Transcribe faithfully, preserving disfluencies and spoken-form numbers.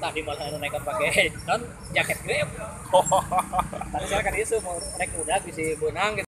tadi malah anu naik pakai non jaket grab. Tadi saya kan isu mau naik udah bisa benang gitu.